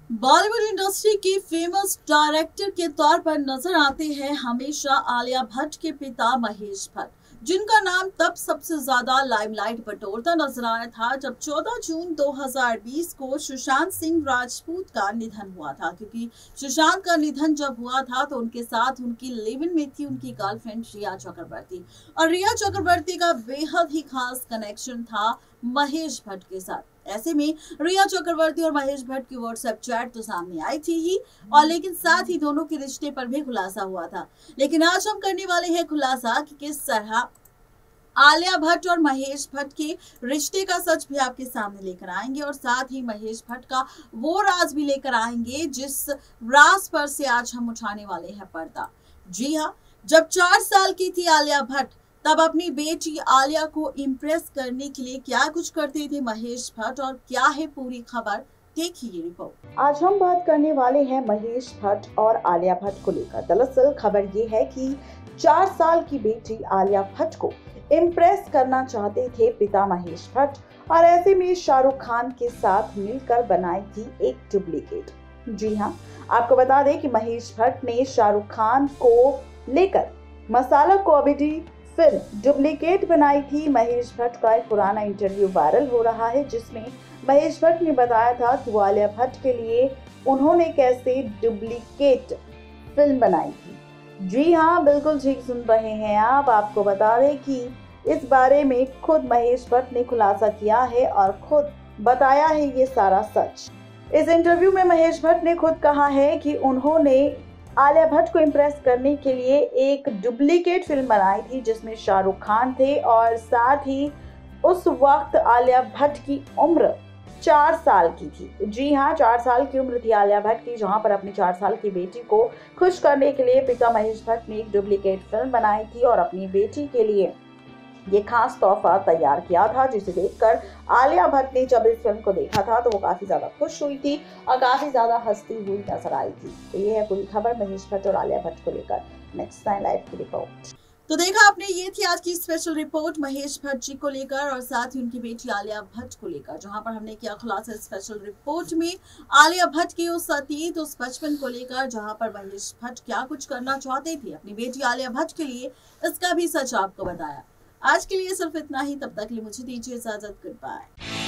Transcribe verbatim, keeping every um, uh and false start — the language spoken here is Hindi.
बॉलीवुड इंडस्ट्री की फेमस डायरेक्टर के तौर पर नजर आते हैं हमेशा आलिया भट्ट के पिता महेश भट्ट, जिनका नाम तब सबसे ज्यादा लाइमलाइट बटोरता नजर आया था जब चौदह जून दो हज़ार बीस को सुशांत सिंह राजपूत का निधन हुआ था। क्योंकि सुशांत का निधन जब हुआ था तो उनके साथ उनकी लिव इन में थी उनकी गर्लफ्रेंड रिया चक्रवर्ती, और रिया चक्रवर्ती का बेहद ही खास कनेक्शन था महेश भट्ट के साथ। ऐसे में रिया चक्रवर्ती और महेश भट्ट की व्हाट्सएप चैट तो सामने आई थी ही, और लेकिन साथ ही दोनों के रिश्ते पर भी खुलासा हुआ था। लेकिन आज हम करने वाले हैं खुलासा कि किस तरह आलिया भट्ट और महेश भट्ट के रिश्ते का सच भी आपके सामने लेकर आएंगे, और साथ ही महेश भट्ट का वो राज भी लेकर आएंगे जिस राज पर से आज हम उठाने वाले हैं पर्दा। जी हाँ, जब चार साल की थी आलिया भट्ट तब अपनी बेटी आलिया को इम्प्रेस करने के लिए क्या कुछ करते थे महेश भट्ट, और क्या है पूरी खबर, देखिए ये रिपोर्ट। आज हम बात करने वाले हैं महेश भट्ट और आलिया भट्ट को लेकर। दरअसल खबर ये है कि चार साल की बेटी आलिया भट्ट को इम्प्रेस करना चाहते थे पिता महेश भट्ट, और ऐसे में शाहरुख खान के साथ मिलकर बनाई थी एक डुप्लीकेट। जी हाँ, आपको बता दें कि महेश भट्ट ने शाहरुख खान को लेकर मसाला कॉमेडी फिल्म डुप्लीकेट बनाई थी। महेश भट्ट का एक पुराना इंटरव्यू वायरल हो रहा है जिसमें महेश भट्ट ने बताया था कि आलिया भट्ट के लिए उन्होंने कैसे डुप्लीकेट फिल्म बनाई थी। जी हाँ, बिल्कुल ठीक सुन रहे हैं आप। आपको बता दें कि इस बारे में खुद महेश भट्ट ने खुलासा किया है और खुद बताया है ये सारा सच। इस इंटरव्यू में महेश भट्ट ने खुद कहा है कि उन्होंने आलिया भट्ट को इम्प्रेस करने के लिए एक डुप्लीकेट फिल्म बनाई थी जिसमें शाहरुख खान थे, और साथ ही उस वक्त आलिया भट्ट की उम्र चार साल की थी। जी हाँ, चार साल की उम्र थी आलिया भट्ट की, जहां पर अपनी चार साल की बेटी को खुश करने के लिए पिता महेश भट्ट ने एक डुप्लीकेट फिल्म बनाई थी और अपनी बेटी के लिए ये खास तोहफा तैयार किया था, जिसे देखकर आलिया भट्ट ने जब इस फिल्म को देखा था तो वो काफी ज्यादा खुश हुई थी और काफी ज्यादा हंसती हुई नजर आई थी। तो ये है पूरी खबर महेश भट्ट और आलिया भट्ट को लेकर। नेक्स्ट टाइम लाइव की रिपोर्ट। तो देखा आपने, ये थी आज की स्पेशल रिपोर्ट महेश भट्ट जी को लेकर और साथ ही उनकी बेटी आलिया भट्ट को लेकर, जहां पर हमने किया खुलासा स्पेशल रिपोर्ट में आलिया भट्ट के उस अतीत उस बचपन को लेकर, जहां पर महेश भट्ट क्या कुछ करना चाहते थे अपनी बेटी आलिया भट्ट के लिए, इसका भी सच आपको बताया। आज के लिए सिर्फ इतना ही, तब तक के लिए मुझे दीजिए इजाजत। Good bye.